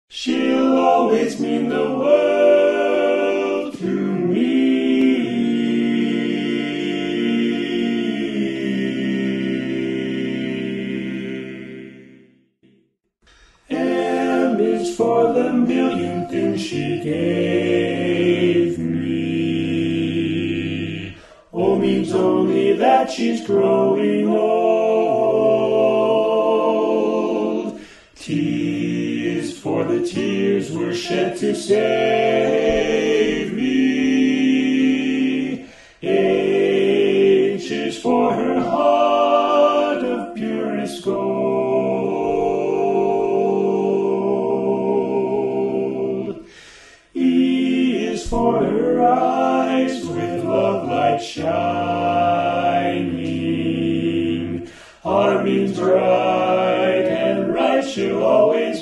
She'll always mean the world to me. M is for the million things she gave me. O means only that she's growing old. T is for the tears were shed to save me. H is for her heart of purest gold. E is for her eyes with love light shining. R means right, and right she'll always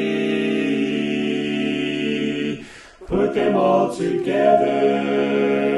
be. Put them all together,